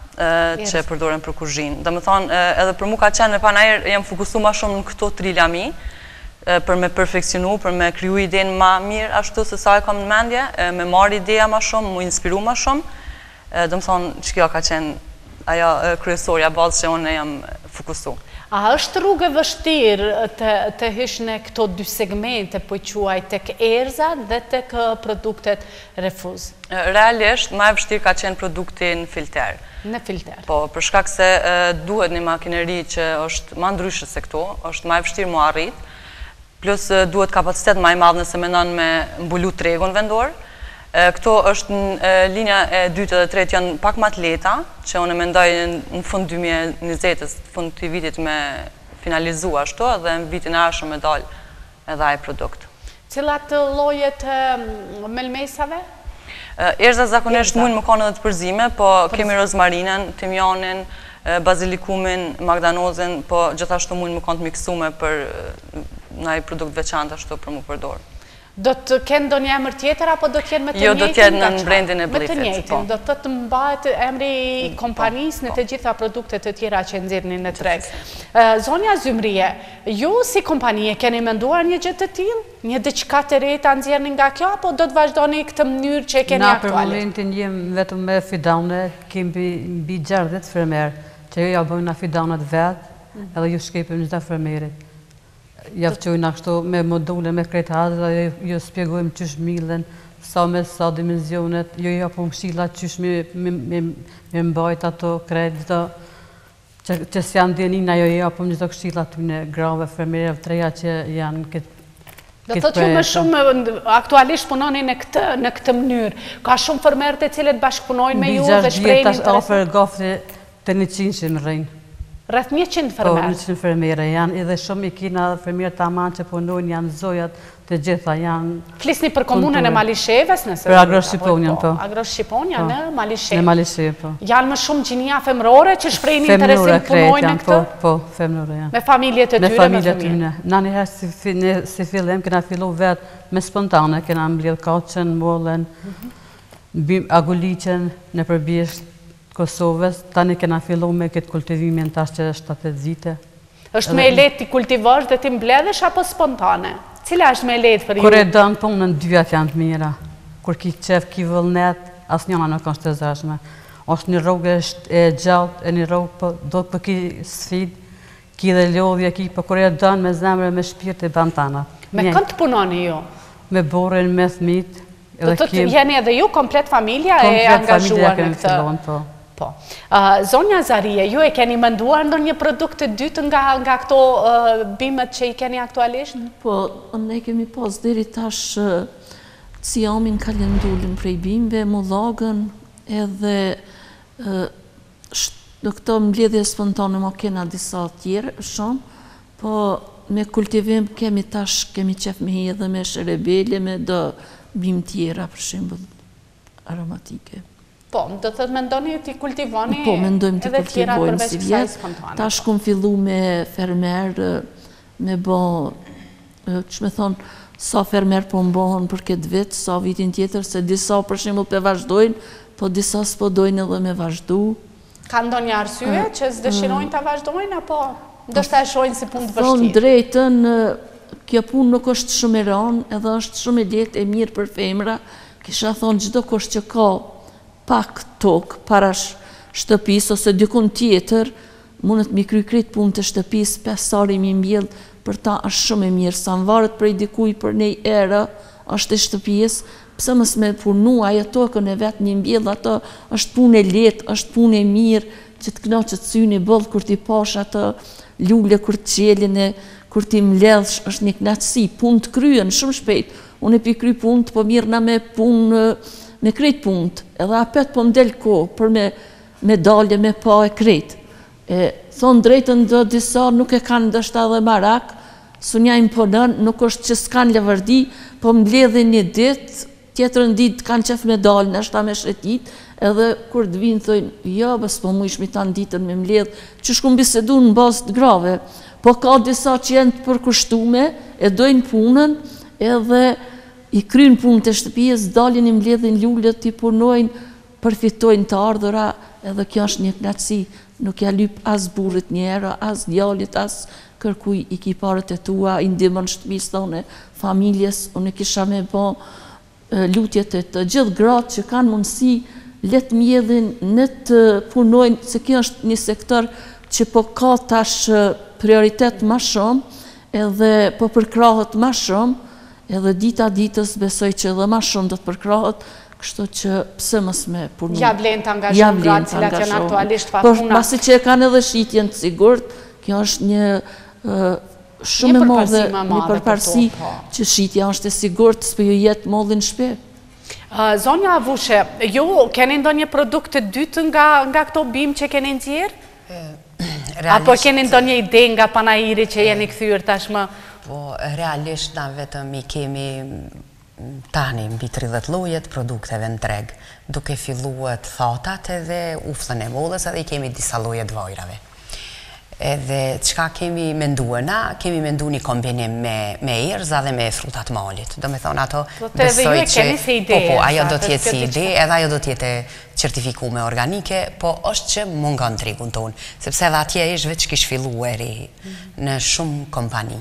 që përdoren për kuzhinë. Dhe më thonë, edhe për mu ka qenë, e panajer, jam fokusu ma shumë në këto tri lami, për me perfekcionu, për me kriju idenë ma mirë ashtu se sa e kam në mendje, me marrë ideja ma shumë, mu inspiru ma shumë, dhe më thonë që kjo ka qenë ajo kryesorja bazë që unë jam fokusu. A është rrugë vështirë të hysh në këto dy segmente, po quaj tek erzat dhe tek produktet refuz? Realisht, ma e vështirë ka qenë produkti në filter. Në filter. Po, për shkak se duhet një makineri që është ma ndryshë se këto, është ma e vështirë mu arrit, plus duhet kapacitet ma i madhë nëse menon me mbulu tregun vendor. Këto është në linja e 2 dhe 3 janë pak ma të leta, që unë mendoj në fund 2020, fund të vitit me finalizu ashtu, dhe në vitin e arshëm me dalë edhe ai produkt. Cilat llojet melmesave? Erza zakonisht mund më kanë edhe të përzime, po kemi rozmarinën, timjanin, bazilikumin, magdanozën, po gjithashtu mund më kanë të miksume për në produkt veçantë ashtu për më përdorë. Do të kenë ndonjë emër tjetër, apo do t'jenë me të njëjtin? Jo, do t'jenë në brandin e Blifit. Me të njëjtin, do të mbahet emri kompanisë në të gjitha produktet të tjera që nxirrni në treg. Zonja Zymrije, ju si kompanie keni menduar një gjë të tillë? Një diçka të re ta nxjerrni nga kjo, apo do të vazhdoni këtë mënyrë që keni aktualisht? Na për momentin jem vetëm me fidaune, kemi mbi 60 fermer, që ju ja bëjnë fidaunat vetë, edhe ju shkepim çdo fermerit. Ja fëqojnë ashtu me module, me krejtarë, dhe ju spjegojmë qysh milën, sa me sa dimenzionet, ju japëm këshilla qysh me mbajt ato krejtë, që s'janë djenina, ju japëm gjithë këshilla të në grave, fermerëve treja që janë këtë. Do të ju më shumë aktualisht punoni në këtë mënyrë. Ka shumë fermerë të cilët bashkëpunojnë me ju dhe shprejnë interes. Tash ofër gafte të 100 që më rrinë. Rreth 100 fermerë? Po, 100 fermerë janë, edhe shumë i kina dhe fermerë të aman që punojnë, janë zojat të gjitha, janë... Flisni për komunën e Malisheves nëse? Për Agroshqiponjan, po. Agroshqiponjan në Malishev. Në Malishev, po. Janë më shumë gjinia femrore që shprejnë interesin punojnë në këtë? Po, femnore janë. Me familje të tyre? Me familje të tyre. Na njëherë si fillim, kena fillu vetë me spontane, kena mbledh kaqen, mollën, agulliqen, në përbjesht Kosovës, tani kena fillu me këtë kultivimin tash që është 7 vite. është me letë ti kultivosh dhe ti mbledhesh apo spontane? Cila është me letë për ju? Kur e dënë punën, dyat janë të mira. Kur ki qef, ki vëllnet, asë njëna nuk është të zashme. është një rrugë e gjallë, e një rrugë do të për ki sfid, ki dhe lodhja, ki për kur e dënë me zemre, me shpirt e bantana. Me kënd të punoni ju? Me borin, me thmit. Do të jeni edhe ju, komplet familja e angazhuar në këtë? Po. Zonja Zarije, ju e keni menduar ndonjë produkt të dytë nga këto bimet që i keni aktualisht? Po, ne kemi pas deri tash ciamin kalendullin prej bimve, mullagën, edhe në këto mbledhje spontane ma kena disa tjere shumë, po me kultivim kemi tash, kemi qef me hi edhe me shërebele, me do bim tjera, për shembull aromatike. Po, do të mendoni ti kultivoni po, mendojmë të kultivojmë si vjetë. Tash kum fillu me fermer, me bo, që me thonë, sa fermer po mbohën për këtë vit, sa vitin tjetër, se disa për shembull për vazhdojnë, po disa s'po dojnë edhe me vazhdu. Ka ndonjë arsye që s'dëshirojnë ta vazhdojnë, apo ndoshta e shohin si punë të vështirë? Thonë drejtën, kjo punë nuk është shumë e rëndë, edhe është shumë e lehtë e mirë për femra. Kisha thonë çdo kush që ka pak tokë para shtëpisë ose dikun tjetër, mundet mi kry krejt punë të shtëpisë, 5 sari mi mbjell, për ta është shumë e mirë. Sa në varet prej dikuj për nej era, është e shtëpisë, pëse mës me punu ajo tokën e vetë një mbjell, ato është punë e letë, është punë e mirë, që të knaqët syni bëllë kur ti pash atë lulle, kur të qelin e kur ti mbledhsh, është një knaqësi, punë të kryen shumë shpejt. Unë e pi kry punë, po mirë na me punë, me krejt punë, edhe apet po mdel kohë për me dalje, me pa e krejt. Thonë drejtën do disa nuk e kanë ndështa dhe marak, su nja imponën, nuk është që s'kanë levërdi, po mbledhin një ditë, tjetërën ditë kanë qef me dalë, nështë ta me shetit, edhe kur të vinë, thojnë, jo, bës po mu ishmi tanë ditën me mbledh, që shku bisedu në bazë të grave, po ka disa që jenë të përkushtume, e dojnë punën, edhe i krynë punë të shtëpijës, dalin i mbledhin lullet, i punojnë, përfitojnë të ardhura, edhe kjo është një knaqësi, nuk ja lyp as burrit njera, as djallit, as kërkuj i kiparët e tua, i ndimën shtëpisë tonë, familjes, unë kisha me bo lutjet e të gjithë gratë që kanë mundësi letë mjedhin në të punojnë, se kjo është një sektor që po ka tash prioritet ma shumë, edhe po përkrahët ma shumë, edhe dita ditës besoj që edhe ma shumë do të përkrahët, kështu që pse mos me punë. Ja vlen të angazhon gratë cilat janë aktualisht pa por puna. pasi që e kanë edhe shitjen të sigurt, kjo është një shumë e modhe, një përparësi që shitja është e sigurt, s'po ju jetë modhin shpe. Zonja Avushe, ju keni ndonjë produkt të dytë nga këto bim që keni nxjerr? Apo keni ndonjë ide nga panajiri që jeni kthyer tashmë? Po, realisht na vetëm i kemi tani mbi 30 llojet produkteve në treg, duke filluar thatat edhe ufllën e mollës, edhe i kemi disa lloje të vajrave. Edhe çka kemi menduar na, kemi menduar një kombinim me erza dhe me frutat malit. Do me thonë ato besoj që po, ajo do të jetë si ide, edhe ajo do të jetë certifikume organike, po është që mungon tregun tonë, sepse edhe atje është veç kish filluari në shumë kompani.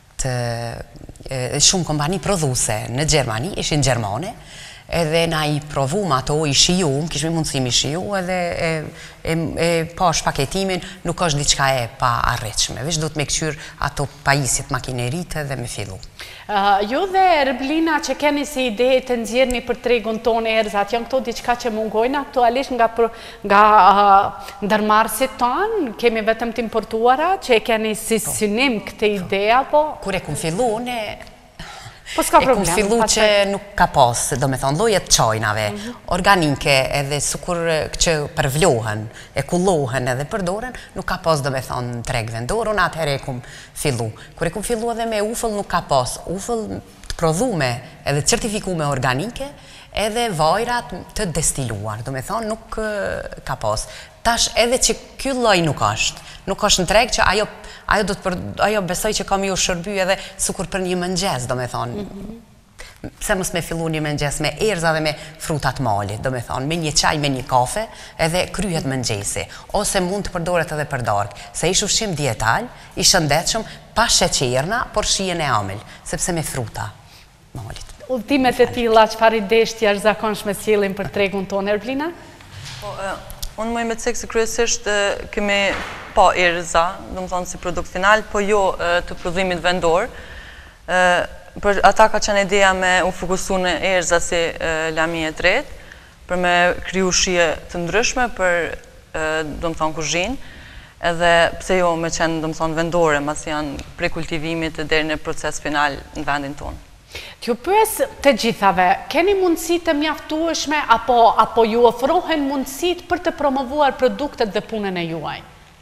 Shumë kompani prodhuse në Gjermani, ishin gjermane, edhe na i provum ato, i shijum, kishme mundësim i shiju, edhe e pash paketimin, nuk është diçka e pa arreqme, veç do të me këqyr ato pajisit makinerite dhe me fillu. Ju dhe Erblina që keni si ide të nxjerrni për tregun tonë erzat, janë këto diçka që mungojnë aktualisht nga ndërmarrësit tonë, kemi vetëm të importuara, që e keni si synim këtë ide, apo? Kur e kum fillu, Po s'ka problem. E kum fillu që nuk ka pas, do me thonë, llojet qajnave, organike edhe sukur që përvlohen, e kullohen edhe përdoren, nuk ka pas, do me thonë, treg vendor, unë atëherë e kum fillu. Kur e kum fillu edhe me ufëll nuk ka pas, ufëll të prodhume edhe certifikume organike, edhe vajrat të destiluar, do me thonë, nuk ka pas. Tash edhe që ky lloj nuk është në treg që ajo besoj që kam ju shërby edhe sukur për një mëngjes, do me thonë. Pse mos me fillu një mëngjes me erza dhe me frutat malit, do me thonë, me një qaj, me një kafe, edhe kryhet mëngjesi. Ose mund të përdoret edhe për darkë, se ish ushqim dietal, i shëndetshëm, pa sheqerna, por shijen e amël, sepse me fruta malit. Udhëtimet e tilla, çfarë idesh të jashtëzakonshme sjellin për tregun tonë, Erblina? Unë më i me të sekë se kryesisht kemi pa erza, do më thonë si produkt final, po jo të prodhimit vendor. Për ata ka qenë ideja me u fokusu në erza si lami e tret, për me kriju shije të ndryshme për, do më thonë, kuzhinë, edhe pse jo me qenë, do më thonë, vendore, mas janë prej kultivimit deri në proces final në vendin tonë. T'ju pyes të gjithave, keni mundësi të mjaftueshme apo ju ofrohen mundësit për të promovuar produktet dhe punën e juaj?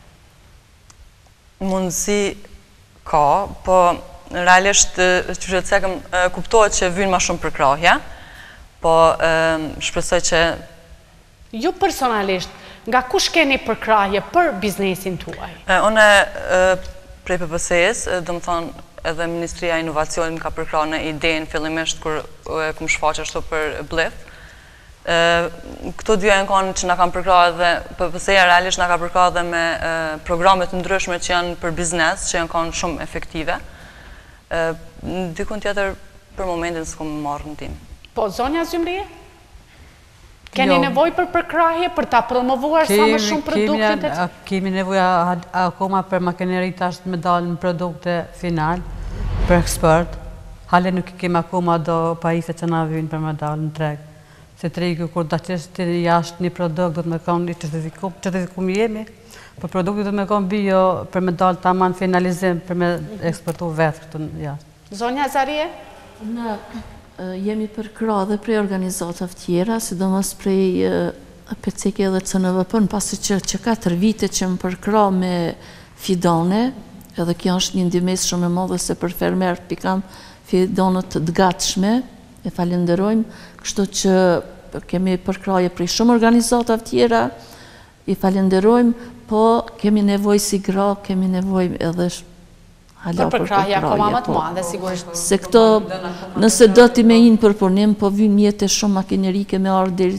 Mundësi ka, po realisht që cekëm kuptohet që vynë ma shumë përkrahja, po shpresoj që... Ju personalisht, nga kush keni përkrahje për biznesin tuaj? Une prej PPS-s, do më thonë, edhe Ministria Inovacionit ka përkrahë në idenë fillimisht kur kum shfaqe ashtu për Blif. Këto dy janë kanë që na kanë përkrahë dhe PPS-ja realisht na ka përkrahë dhe me programe të ndryshme që janë për biznes, që janë kanë shumë efektive. Dikun tjetër për momentin s'kum marrë në tim. Po, zonja Zymrie? Keni nevoj për përkrahje, për ta promovuar sa më shumë produktet? Kemi nevoja akoma për makinerit ashtë me dalë në produkte final, për eksport. Hale nuk kemi akoma do pajise që na vynë për me dalë në treg. se tregu kur da qeshtë jashtë një produkt, do të me konë një certifikum jemi, për produkti do të me konë bio, për me dalë taman finalizim, për me eksportu vetë këtu jashtë. Zonja Zarije? Ne jemi përkra dhe prej organizatave tjera, sidomos prej PCK dhe CNVP, pasi që 4 vite që më përkra me fidane, edhe kjo është një ndihmës shumë e madhe se për fermerët pikam fidanët të gatshme, e falenderojmë, kështu që kemi përkraje prej shumë organizatave tjera, i falenderojmë, po kemi nevojë si gra, kemi nevojë edhe për përkraje akoma më të madhe, sigurisht. Se këto, nëse do t'i me inë për punim, po vynë mjete shumë makinerike me ardhë deri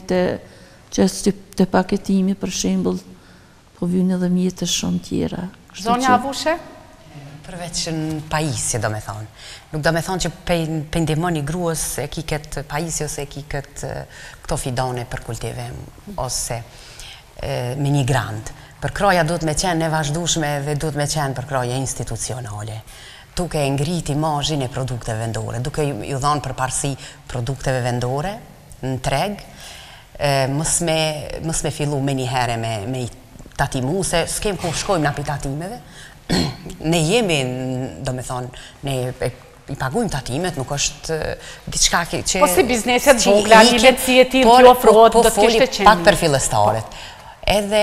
të paketimi, për shembull, po vynë edhe mjete shumë tjera. Zonja Avushe? Përveç në pajisje, do me thonë. Nuk do me thonë që pëndimoni gruës e ki këtë pajisje ose e ki këto fidane për kultive ose me një grant. Përkraja duhet me qenë e vazhdueshme dhe duhet me qenë përkraja institucionale. Duke e ngriti mazhin e produkteve vendore, duke ju dhanë përparësi produkteve vendore në treg, mos me fillu me një herë me i tatimu, se s'kem ku shkojmë në api tatimeve. Ne jemi, do me thonë, ne i pagujmë tatimet, nuk është diçka që... Po si bizneset vogla, një letësi e tillë që ofrohet, do të kishte qenë. Pak për fillestaret. Edhe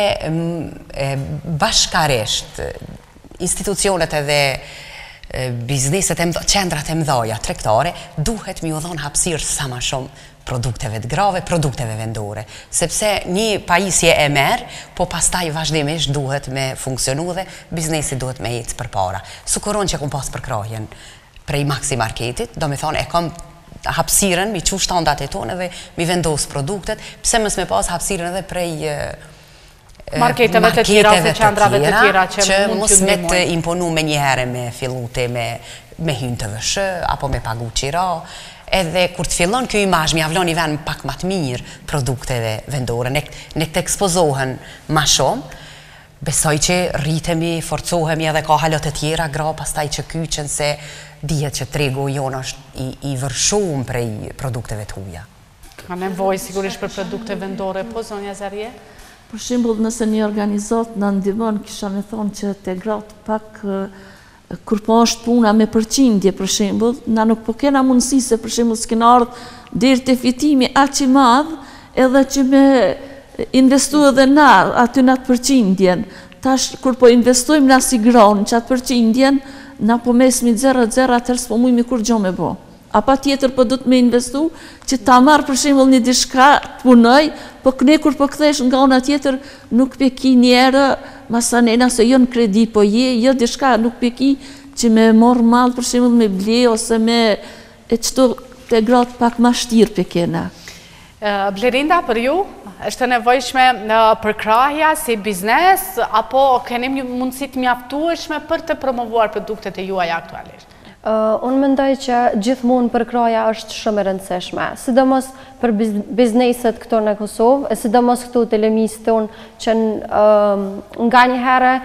bashkaresht, institucionet edhe bizneset, qendrat e mdhaja, tregtare, duhet mi u dhonë hapësirë sa ma shumë produkteve të grave, produkteve vendore. Sepse një pajisje e merë, po pastaj vazhdimisht duhet me funksionu dhe biznesi duhet me ecë për para. Sukuron që kom pas përkrajen prej Maxi Marketit, do me thonë e kom hapësiren, mi qu shtandat e tonë dhe mi vendos produktet, pse mës me pas hapësiren edhe prej marketeve të tjera ose qendrave të tjera që mos me të imponu me njëherë me fillute me hynë të vëshë, apo me pagu qira, edhe kur të fillon kjo imazh, mi avlon i ven pak ma të mirë produkteve vendore, ne të ekspozohen ma shumë, besoj që rritemi, forcohemi edhe ka halot e tjera, gra pastaj që kyqen se dihet që tregu jonë është i vërshum prej produkteve të huja. Ka nevojë sigurisht për produkte vendore, po zonja Zarje? Për shembull, nëse një organizat në ndihmon, kisha me thonë që te gratë pak kur po është puna me përqindje, për shembull, na nuk po kena mundësi se për shembull s'kena ardhur deri te fitimi aq i madh, edhe që me investu edhe na aty në atë përqindjen. Tash kur po investojmë na si granë që atë përqindjen, na po mesmi 0-0 atër s'po mujmi kur gjo me bo. A pa tjetër po du të me investu që ta marrë për shembull një diçka të punoj, po këne kur po kthesh nga ona tjetër nuk peki njerë, masanena se jo në kredi, po jo diçka nuk peki që me morë malë për shembull me ble ose me e qëto të gratë pak ma shtirë pekena. Blerinda, për ju, është nevojshme përkrahja si biznes, apo keni mundësit mjaftueshme për të promovuar produktet e juaj aktualisht? Unë mendoj që gjithmonë përkraja është shumë e rëndësishme, sidomos për bizneset këto në Kosovë, sidomos këto të lemisë tonë që nga një herë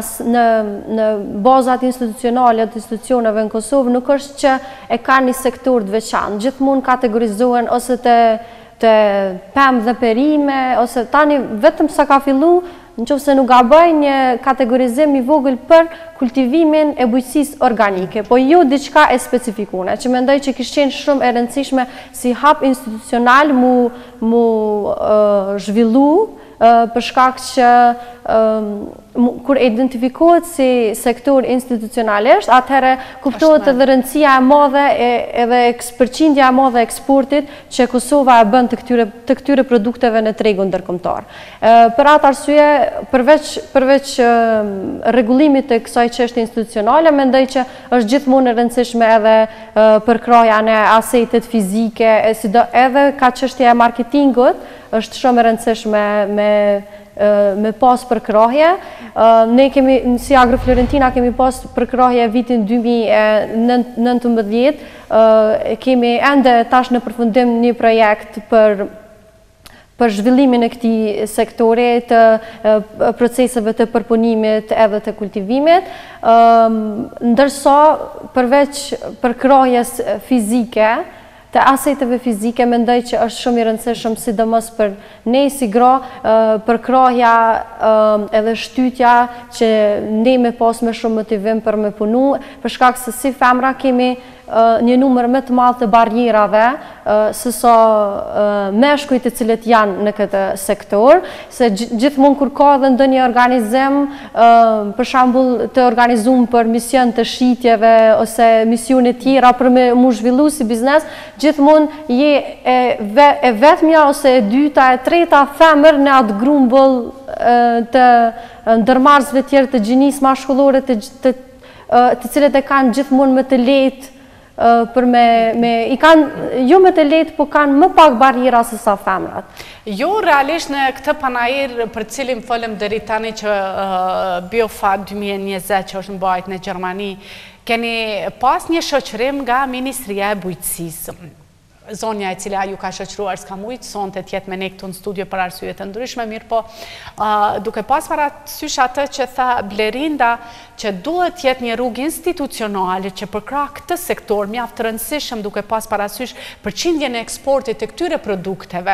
në bazat institucionale të institucioneve në Kosovë nuk është që e ka një sektor të veçantë, gjithmonë kategorizohen ose të pemë dhe perime, ose tani vetëm sa ka fillu, në qoftë se nuk ka bëj një kategorizim i vogël për kultivimin e bujqësisë organike, po jo diçka e specifikune, që mendoj që kishte qenë shumë e rëndësishme si hap institucional mu zhvillu, për shkak që kur identifikohet si sektor institucionalisht, atëherë kuptohet edhe rëndësia e madhe edhe përqindja e madhe e eksportit që Kosova e bën të këtyre produkteve në tregun ndërkombëtar. Për atë arsye, përveç rregullimit të kësaj çështje institucionale, mendoj që është gjithmonë e rëndësishme edhe përkraja në asetet fizike, edhe ka çështja e marketingut, është shumë e rëndësishme me pas përkrahje. Ne kemi, si Agro Florentina, kemi pas përkrahje vitin 2019, kemi ende tash në përfundim një projekt për zhvillimin e këtij sektori të proceseve të përpunimit edhe të kultivimit, ndërsa përveç përkrahjes fizike, të aseteve fizike, mendoj që është shumë i rëndësishëm sidomos për ne si gra, për krahja edhe shtytja që ne me pas me shumë motivim për me punu, për shkak se si femra kemi një numër më të madh të barrierave se sa meshkujt të cilët janë në këtë sektor, se gjithmonë kur ka edhe ndonjë organizim, për shembull të organizuar për mision të shitjeve ose misione tjera për me mu zhvillu si biznes, gjithmonë je e vetmja ose e dyta, e treta femër në atë grumbull të ndërmarrësve tjerë të gjinisë mashkullore të cilët e kanë gjithmonë më të lehtë për i kanë jo më të lehtë, po kanë më pak barriera se sa femrat. Jo, realisht në këtë panajir për cilin folëm deri tani që Biofat 2020 që është mbajtur në Gjermani, keni pas një shoqërim nga Ministria e Bujqësisë. Zonja e cila ju ka shoqëruar s'ka mujtë sonte të jetë me ne këtu në studio për arsye të ndryshme, mirë po duke pas parasysh atë që tha Blerinda që duhet jetë një rrugë institucionale që përkrah këtë sektor mjaft të rëndësishëm duke pas parasysh përqindjen e eksportit të këtyre produkteve.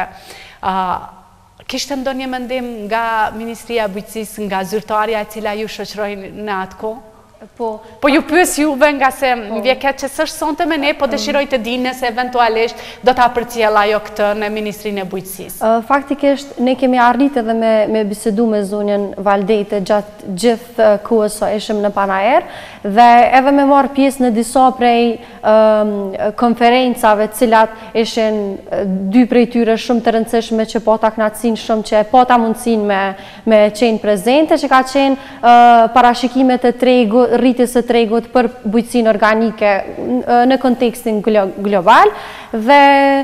Kishte ndonjë mendim nga Ministria e Bujqësisë, nga zyrtarja e cila ju shoqëroi në atë kohë? Po ju pyes juve nga se vje keq që s'është sonte me ne, po dëshiroj të di nëse eventualisht do ta përcjell ajo këtë në Ministrinë e Bujqësisë. Faktikisht ne kemi arritë edhe me bisedu me zonjën Valdete gjatë gjithë kohës sa ishim në Panair dhe edhe me marrë pjesë në disa prej konferencave cilat ishin dy prej tyre shumë të rëndësishme që pata knatësin shumë që pata mundësin me qenë prezente që ka qenë parashikimet e tregu rritjes së tregut për bujqësinë organike në kontekstin global dhe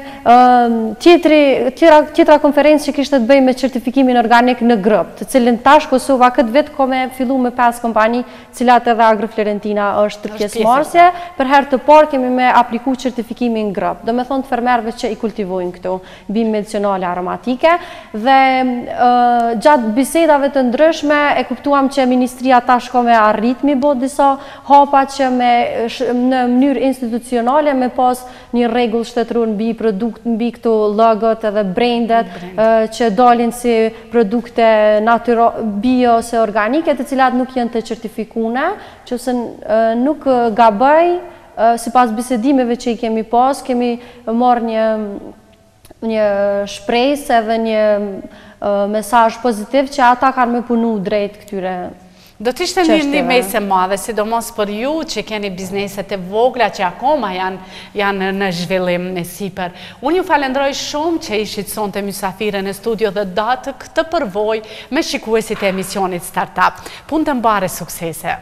tjetra konferencë që kishte të bëjë me certifikimin organik në grup, të cilin tash Kosova këtë vit ka me fillu me 5 kompani, cilat edhe Agroflorentina është pjesëmarrëse. Për herë të parë kemi me apliku certifikimin në grup, do me thonë të fermerëve që i kultivojnë këtu bimë medicinale aromatike dhe gjatë bisedave të ndryshme e kuptuam që Ministria tash ka me arritmi disa hapa që në mënyrë institucionale me pas një rregull shtetëror mbi produkt, mbi këto logot edhe brandet që dalin si produkte bio ose organike të cilat nuk janë të certifikuara, që nuk gaboj sipas bisedimeve që i kemi pas, kemi marrë një shpresë edhe një mesazh pozitiv që ata kanë me punu drejt këtyre. Do të ishte një mese madhe, sidomos për ju që keni bizneset e vogla që akoma janë në zhvillim në sipër. Unë ju falenderoj shumë që ishit sonte mysafire në studio dhe datë këtë përvoj me shikuesit e emisionit Startup. Punë të mbare suksese.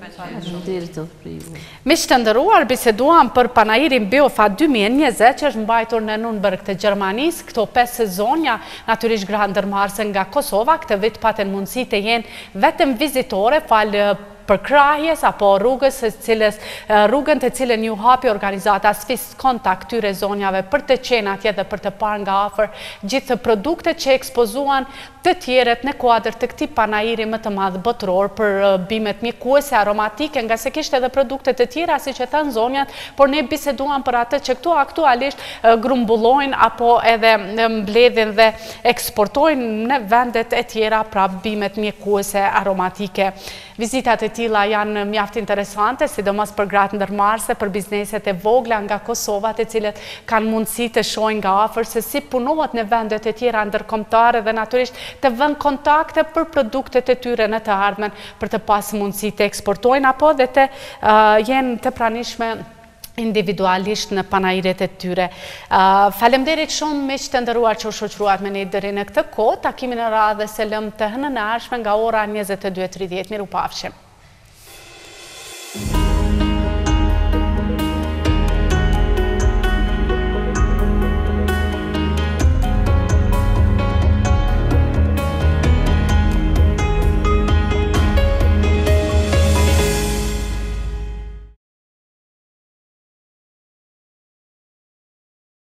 Me që të ndëruar, biseduam për panajirin Biofat 2020 që është mbajtur në Nürnberg të Gjermanis, këto 5 sezonja, natyrisht gra ndërmarrëse nga Kosova, këtë vit paten mundësi të jenë vetëm vizitore falë për krahjes apo rrugën të cilën ju hapi organizata Swiss Contact këtyre zonjave për të qenë atje dhe për të parë nga afër gjithë produktet që ekspozuan të tjeret në kuadër të këtij panajiri më të madh botëror për bimet mjekuese aromatike, nga se kishte edhe produkte të tjera siç e thënë zonjat, por ne biseduam për atë që këtu aktualisht grumbullojnë apo edhe mbledhin dhe eksportojnë në vendet e tjera pra bimet mjekuese aromatike. Vizitat e tilla janë mjaft interesante, sidomos për gratë ndërmarrëse, për bizneset e vogla nga Kosova, të cilët kanë mundësi të shohin nga afër se si punohet në vendet e tjera ndërkombëtare dhe natyrisht të vënë kontakte për produktet e tyre në të ardhmen për të pasur mundësi të eksportojnë apo dhe të jenë të pranishme individualisht në panajiret e tyre. Faleminderit shumë miq të nderuar që u shoqëruat me ne deri në këtë kohë. Takimin e radhës së lëm të hënën e ardhshme nga ora 22:30. Mirupafshim.